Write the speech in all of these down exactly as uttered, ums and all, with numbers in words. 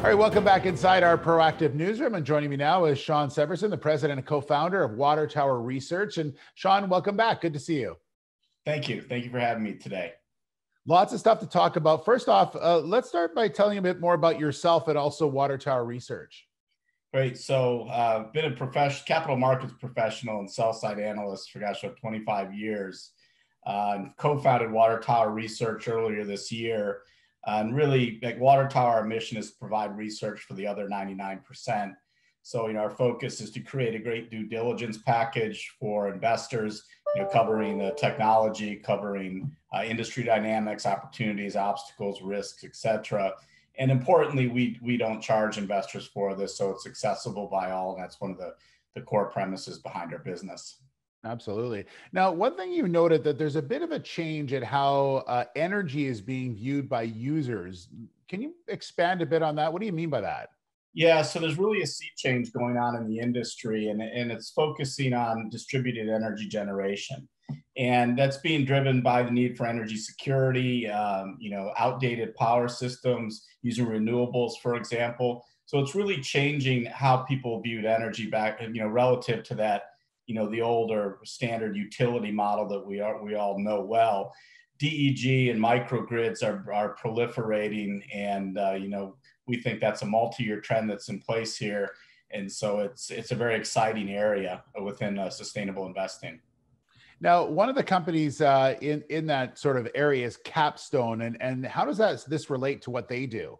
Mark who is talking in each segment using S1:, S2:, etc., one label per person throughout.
S1: All right, welcome back inside our proactive newsroom. And joining me now is Shawn Severson, the president and co-founder of Water Tower Research. And Shawn, welcome back. Good to see you.
S2: Thank you. Thank you for having me today.
S1: Lots of stuff to talk about. First off, uh, let's start by telling a bit more about yourself and also Water Tower Research.
S2: Great. So I've uh, been a professional, capital markets professional and sell-side analyst for, gosh, what, twenty-five years. Uh, and co-founded Water Tower Research earlier this year. Uh, and really, like Water Tower, our mission is to provide research for the other ninety-nine percent. So, you know, our focus is to create a great due diligence package for investors, you know, covering the technology, covering uh, industry dynamics, opportunities, obstacles, risks, et cetera. And importantly, we we don't charge investors for this, so it's accessible by all. And that's one of the, the core premises behind our business.
S1: Absolutely. Now, one thing you noted that there's a bit of a change at how uh, energy is being viewed by users. Can you expand a bit on that? What do you mean by that?
S2: Yeah, so there's really a sea change going on in the industry, and, and it's focusing on distributed energy generation. And that's being driven by the need for energy security, um, you know, outdated power systems, using renewables, for example. So it's really changing how people viewed energy back, you know, relative to that, you know, the older standard utility model that we are we all know well. D E G and microgrids are, are proliferating, and uh, you know, we think that's a multi-year trend that's in place here. And so it's it's a very exciting area within uh, sustainable investing.
S1: Now, one of the companies uh, in, in that sort of area is Capstone. And, and how does that this relate to what they do?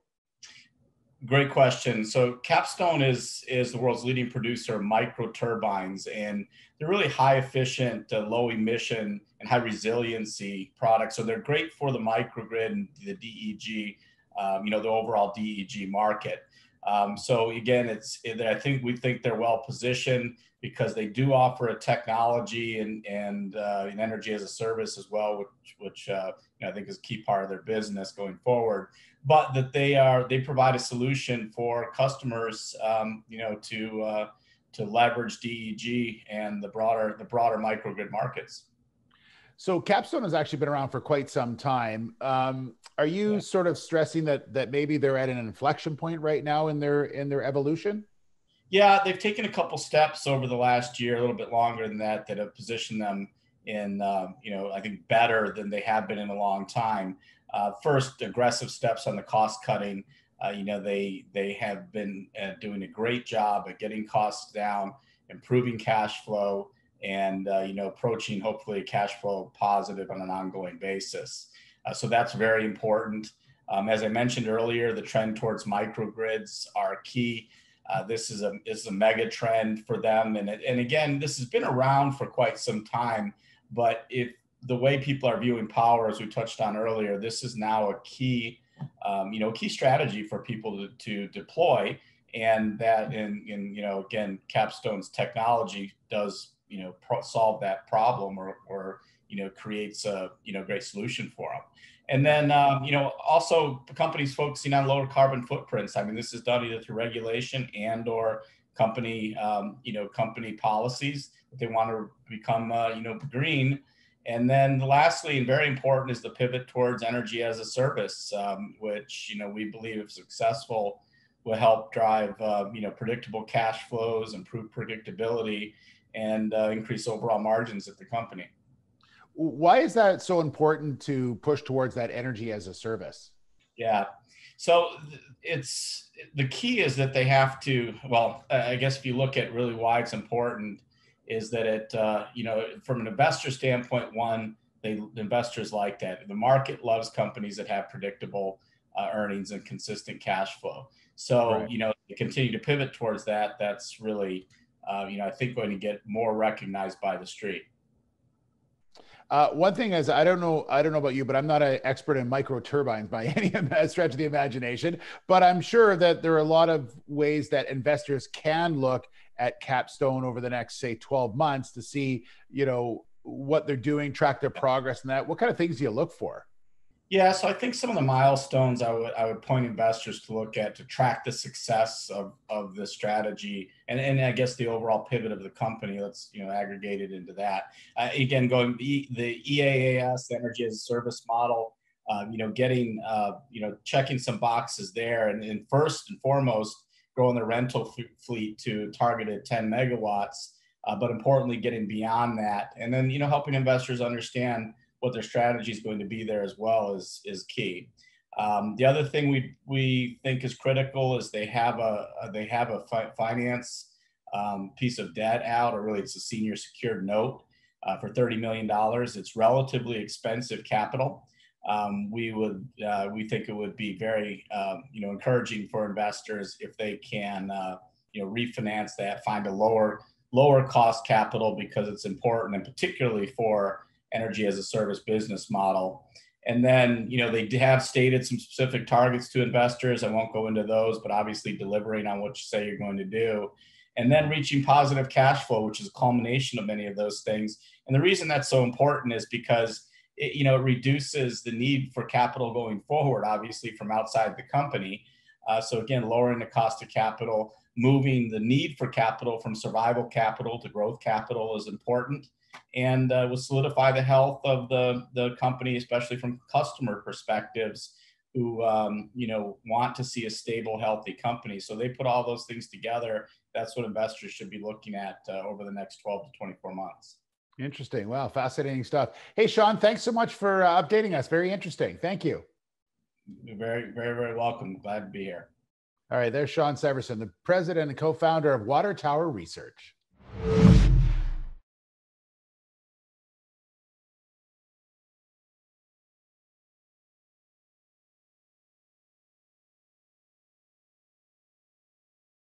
S2: Great question. So Capstone is, is the world's leading producer of micro turbines, and they're really high efficient, uh, low emission, and high resiliency products. So they're great for the microgrid and the D E G, um, you know, the overall D E G market. Um, so again, it's it, I think we think they're well positioned because they do offer a technology and and uh, an energy as a service as well, which which uh, you know, I think is a key part of their business going forward. But that they are they provide a solution for customers, um, you know, to uh, to leverage D E G and the broader the broader microgrid markets.
S1: So Capstone has actually been around for quite some time. Um, are you yeah. sort of stressing that that maybe they're at an inflection point right now in their in their evolution?
S2: Yeah, they've taken a couple steps over the last year, a little bit longer than that, that have positioned them in, uh, you know, I think better than they have been in a long time. Uh, first, aggressive steps on the cost cutting. Uh, you know, they they have been uh, doing a great job at getting costs down, improving cash flow, and uh, you know, approaching hopefully cash flow positive on an ongoing basis. Uh, so that's very important. Um, as I mentioned earlier, the trend towards microgrids are key. Uh, this is a this is a mega trend for them, and it, and again, this has been around for quite some time. But if the way people are viewing power, as we touched on earlier, this is now a key, um, you know, key strategy for people to, to deploy, and that in in you know, again, Capstone's technology does, you know, pro- solve that problem, or or you know, creates a, you know, great solution for them. And then, um, you know, also companies focusing on lower carbon footprints. I mean, this is done either through regulation and or company, um, you know, company policies that they want to become, uh, you know, green. And then lastly, and very important, is the pivot towards energy as a service, um, which, you know, we believe if successful will help drive, uh, you know, predictable cash flows, improve predictability, and uh, increase overall margins at the company.
S1: Why is that so important to push towards that energy as a service?
S2: Yeah. So it's the key is that they have to, well, I guess if you look at really why it's important, is that it, uh, you know, from an investor standpoint, one, they the investors like that. The market loves companies that have predictable uh, earnings and consistent cash flow. So, right. you know, they continue to pivot towards that. That's really, uh, you know, I think going to get more recognized by the street.
S1: Uh, one thing is, I don't know, I don't know about you, but I'm not an expert in micro turbines by any stretch of the imagination. But I'm sure that there are a lot of ways that investors can look at Capstone over the next, say, twelve months to see, you know, what they're doing, track their progress, and that. What kind of things do you look for?
S2: Yeah, so I think some of the milestones I would I would point investors to look at to track the success of, of the strategy, and, and I guess the overall pivot of the company. Let's, you know, aggregate it into that. Uh, again, going the, the E A A S, the Energy as a Service model, uh, you know, getting, uh, you know, checking some boxes there. And, and first and foremost, growing the rental f- fleet to targeted ten megawatts, uh, but importantly, getting beyond that. And then, you know, helping investors understand what their strategy is going to be there as well is, is key. Um, the other thing we we think is critical is they have a, a they have a fi- finance um, piece of debt out, or really it's a senior secured note uh, for thirty million dollars. It's relatively expensive capital. Um, we would uh, we think it would be very um, you know encouraging for investors if they can uh, you know refinance that, find a lower lower cost capital, because it's important, and particularly for energy as a service business model. And then, you know, they have stated some specific targets to investors. I won't go into those, but obviously delivering on what you say you're going to do. And then reaching positive cash flow, which is a culmination of many of those things. And the reason that's so important is because it, you know, it reduces the need for capital going forward, obviously from outside the company. Uh, so again, lowering the cost of capital, moving the need for capital from survival capital to growth capital is important, and uh, will solidify the health of the, the company, especially from customer perspectives who, um, you know, want to see a stable, healthy company. So they put all those things together. That's what investors should be looking at uh, over the next twelve to twenty-four months.
S1: Interesting. Wow. Fascinating stuff. Hey, Shawn, thanks so much for uh, updating us. Very interesting. Thank you.
S2: You're very, very, very welcome. Glad to be here.
S1: All right. There's Shawn Severson, the president and co-founder of Water Tower Research.